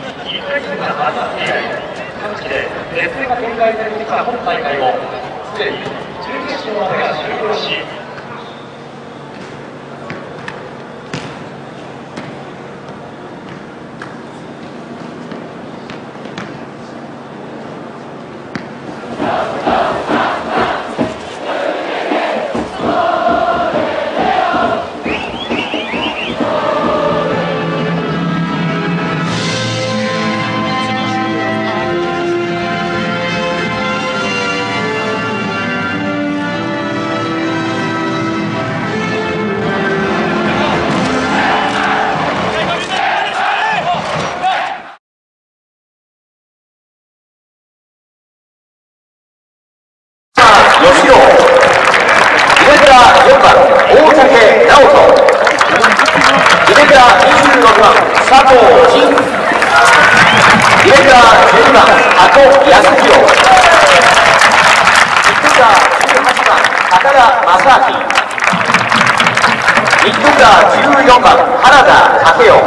回戦が始まって以来、各地で熱戦が展開されてきた本大会も、すでに準決勝までが終了し、14番原田武雄、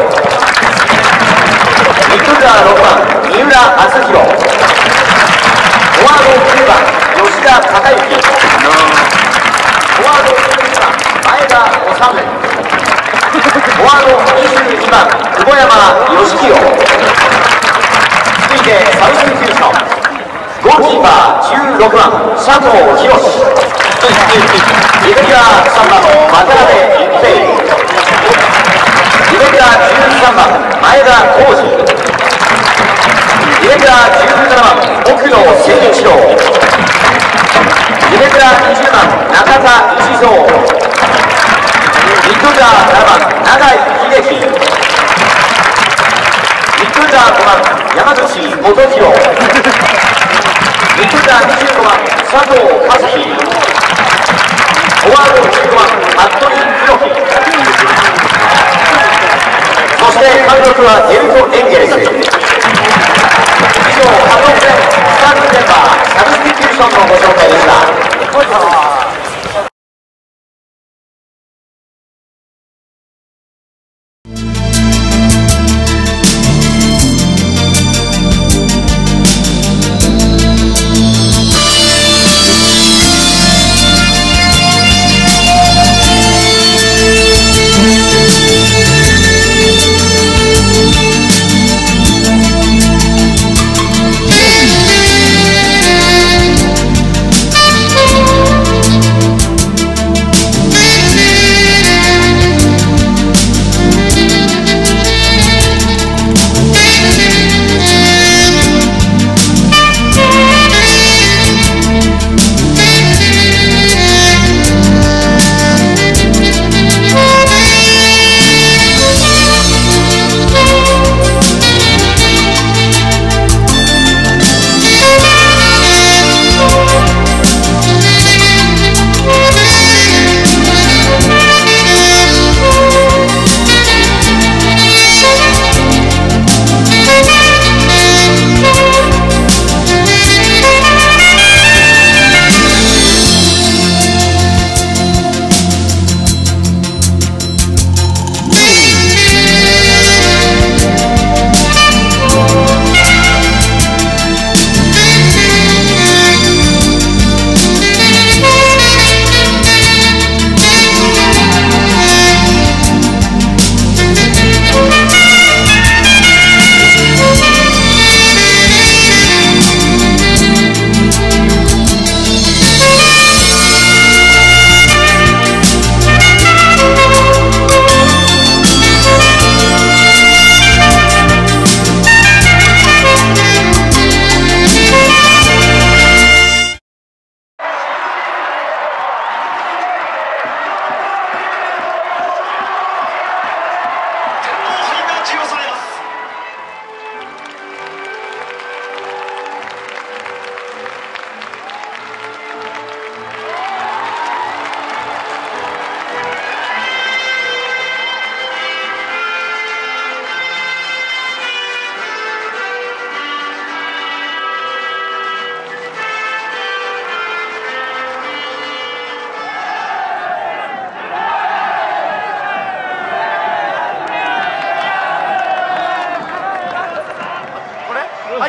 ミッドフィルダー6番三浦篤弘、フォワード9番吉田孝之、フォワード11番前田修、フォワード22番久保山義清、続いて最終球場ゴールキーパー16番佐藤博、リベリア3番渡辺一平、リベラ13番前田浩二、リベラ17番奥野誠一郎、リベラ20番中田一三、ミッドフィルダー7番永井秀樹、ミッドフィルダー5番山口元弘、ミッドフィルダー25番佐藤和樹、フォワード15番服部弘樹、そして監督はデルト・エンゲルス。以上、加藤戦スターティングメンバーサブスティキューションのご紹介でした。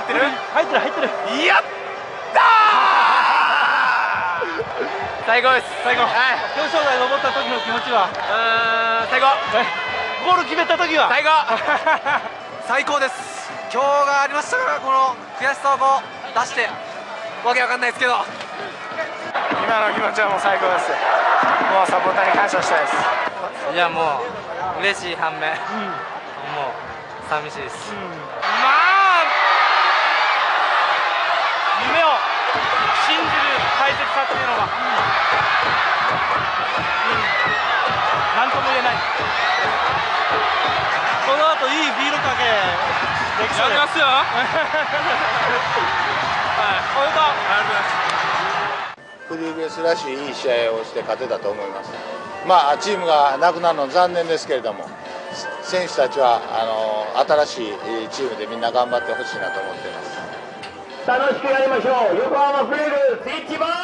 ってる。やったー最高です。 最後、表彰台登った時の気持ちは最高。 ゴール決めた時は最高最高です。今日がありましたから、この悔しさをこう出してわけわかんないですけど、今の気持ちはもう最高です。もうサポーターに感謝したいです。 いやもう嬉しい反面、もう寂しいです、 まあ夢を信じる大切さっていうのが、なんとも言えない。この後いいビールかけできそうです。やりますよはい、おめでとう。ありがとうございます。 フリーベースらしいいい試合をして勝てたと思います。まあチームがなくなるの残念ですけれども、選手たちは新しいチームでみんな頑張ってほしいなと思っています。 楽しくやりましょう。横浜フレイルスイッチバーン。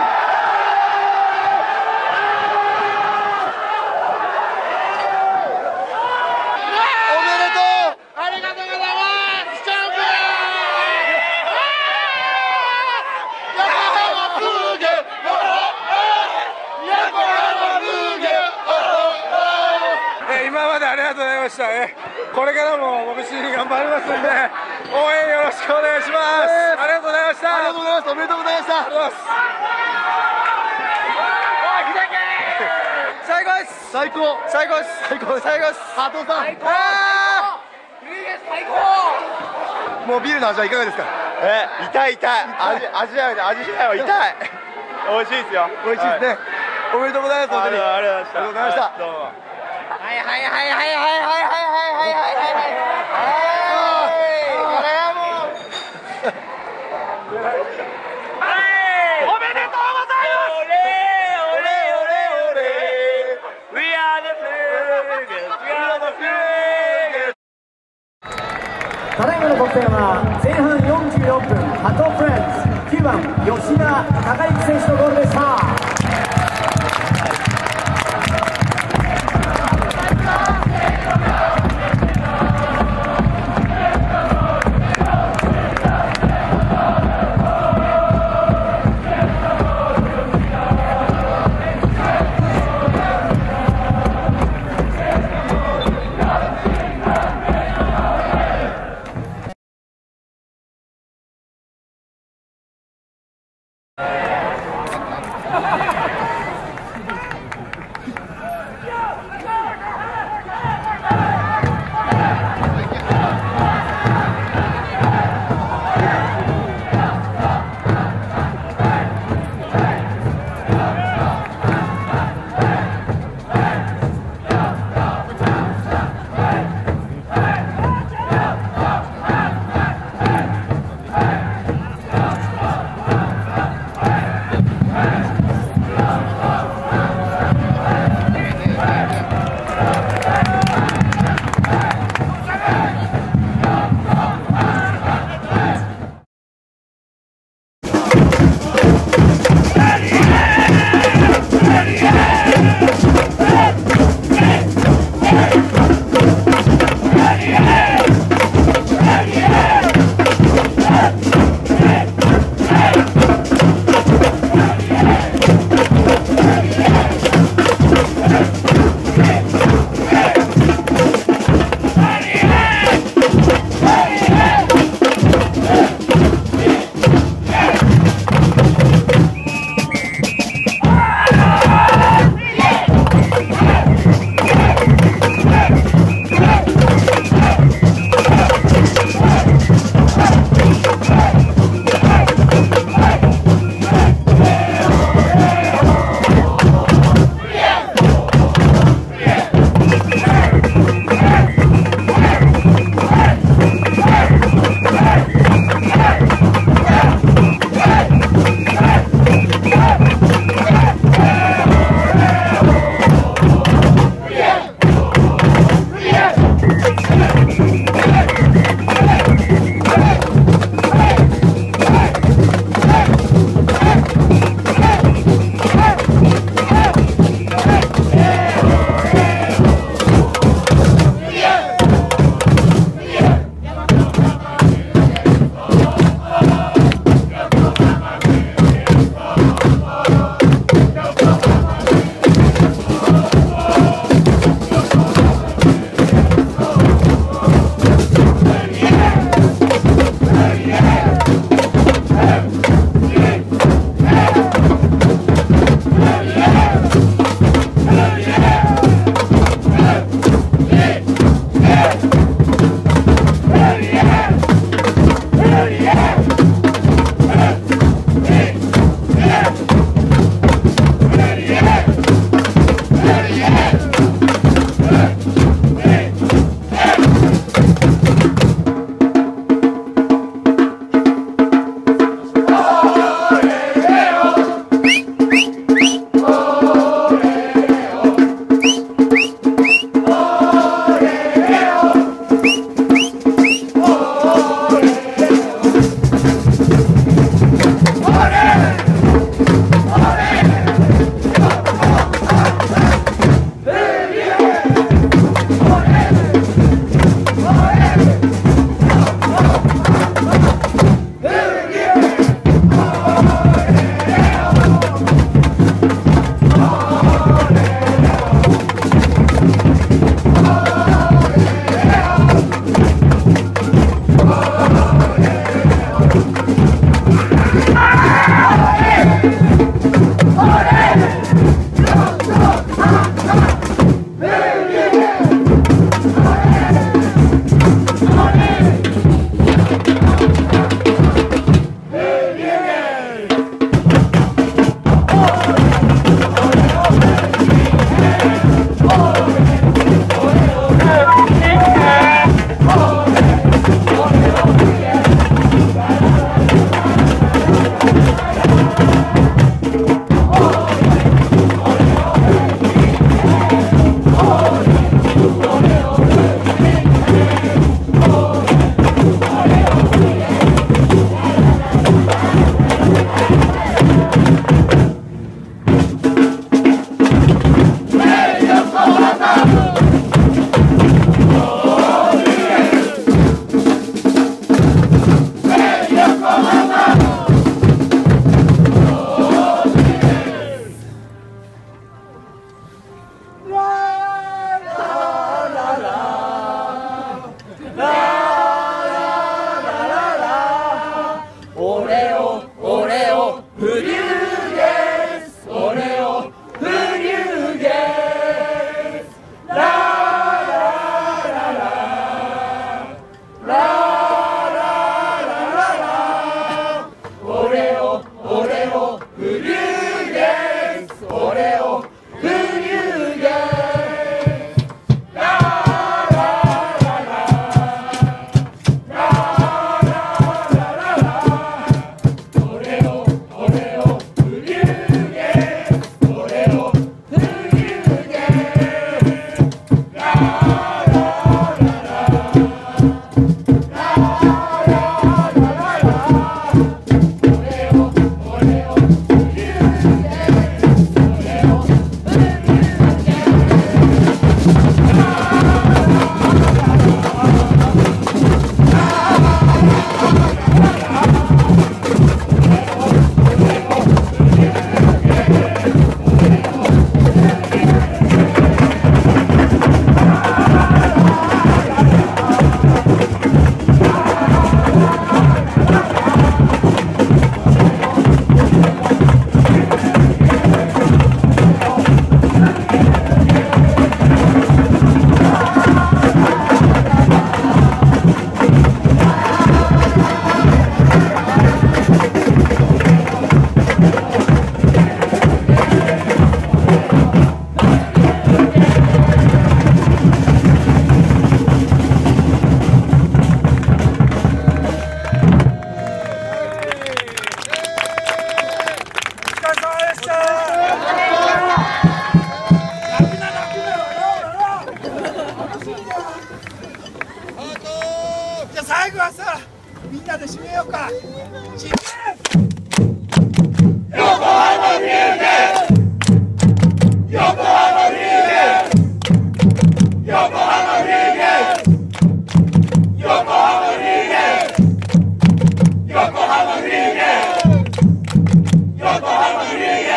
今までありがとうございました。これからも僕自身頑張りますんで、応援よろしくお願いします。ありがとうございました。ありがとうございます。おめでとうございました。ありがとうございます。最高です。最高。最高です。最高です。最高です。加藤さん。最高。最高。もうビールの味はいかがですか。痛い痛い。味しないは痛い。美味しいですよ。美味しいですね。おめでとうございます。本当に。ありがとうございました。どうも。はいはいはいはいはいはいはいはいはいただいまの得点は前半44分、ハトフレンズ9番吉田孝之選手のゴールでした。 最後はさ、みんなで締めようか。横浜フィーゲ横浜フィーゲ横浜フィーゲ横浜フィーゲ横浜フィーゲ横浜フィーゲ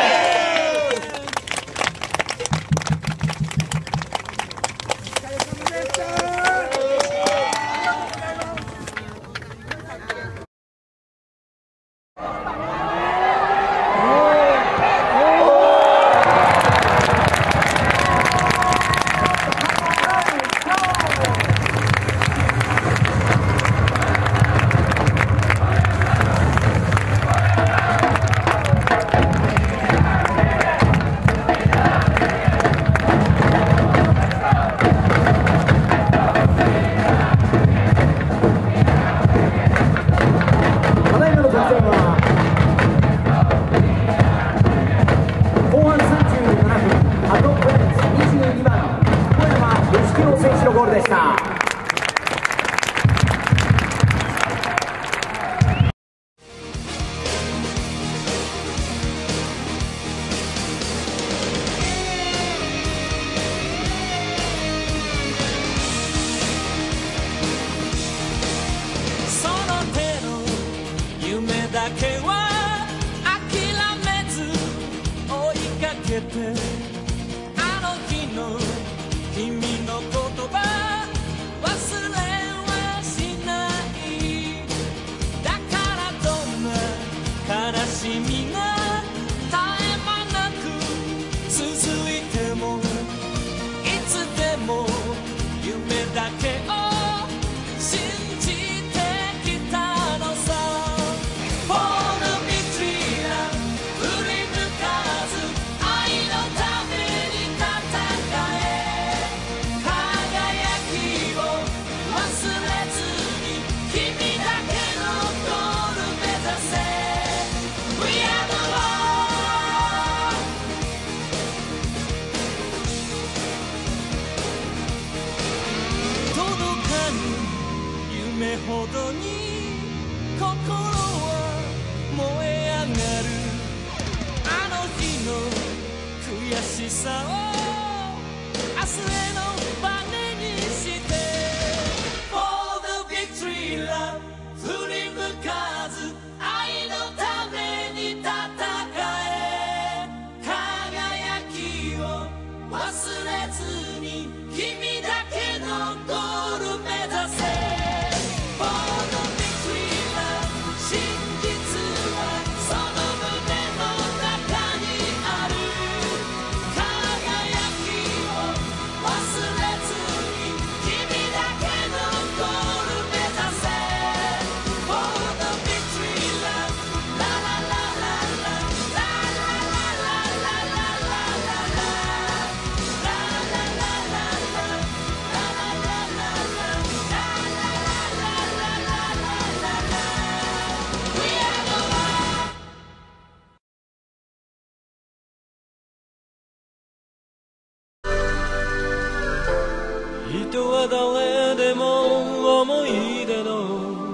人は誰でも思い出の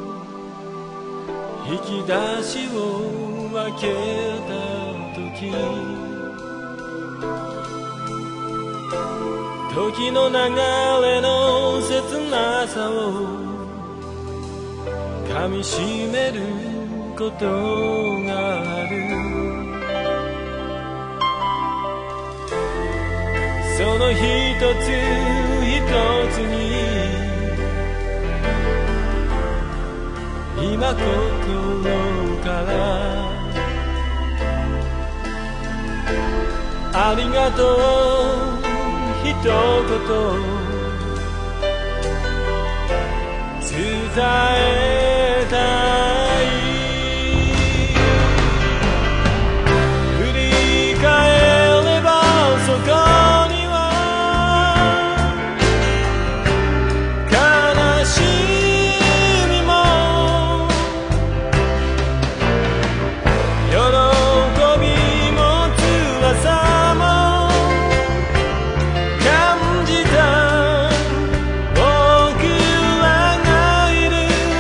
引き出しを開けた時、時の流れの切なさを噛みしめることがある。その一つ一つに今心からありがとう一言伝えたい。振り返ればそこに悲しみも喜びも辛さも感じた僕らがいる。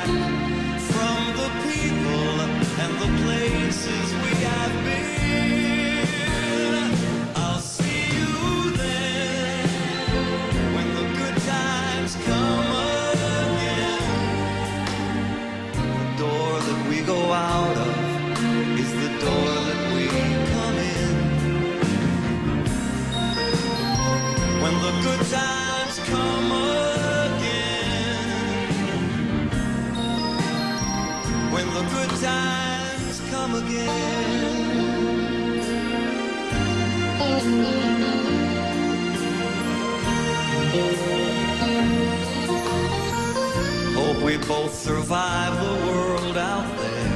back from the people and the places we have been. I'll see you then when the good times come again. The door that we go out of is the door that we come in. When the good times come again. When the good times come again. Hope we both survive the world out there.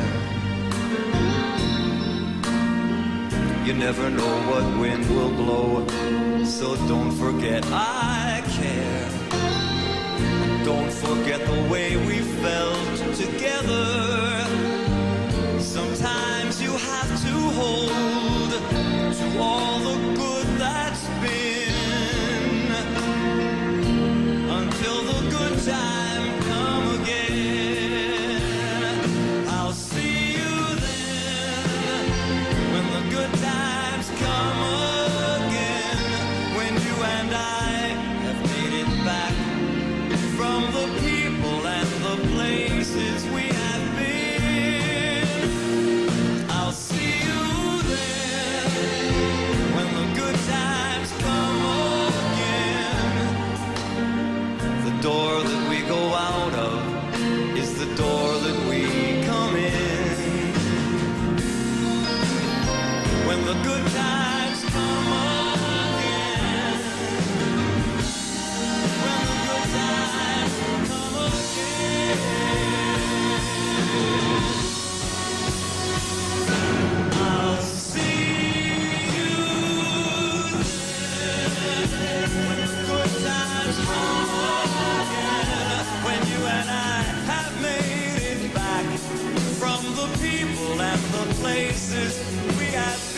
You never know what wind will blow, so don't forget I care. Don't forget the way we felt together. Sometimes you have to hold to all the good that's been until the good time come again. I'll see you then when the good times come again. When you and I have made it back from the people and the places we have been. I'll see you then when the good times come again. The door that we go out of is the door that we come in. When the good times come again. When the good times come again. I'll see you then when the good times come again. When you and I have made it back from the people and the places we have